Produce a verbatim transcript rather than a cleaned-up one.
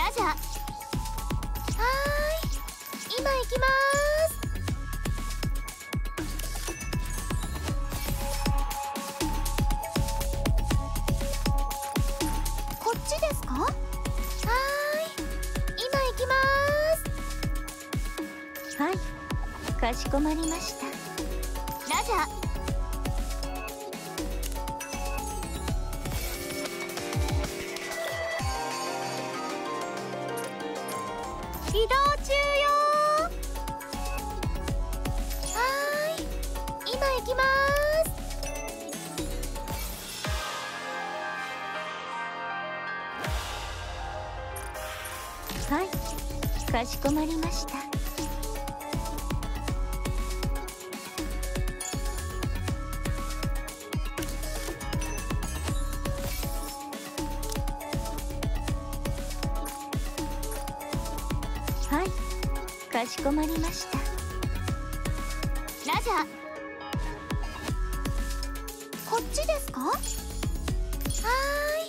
ラジャー。はーい、今行きまーす。こっちですか？はーい、今行きまーす。 はい、かしこまりました。 ラジャー。移動中よー。はーい、今行きまーす。 はい、かしこまりました。はい、かしこまりました。 ラジャー。こっちですか？はーい。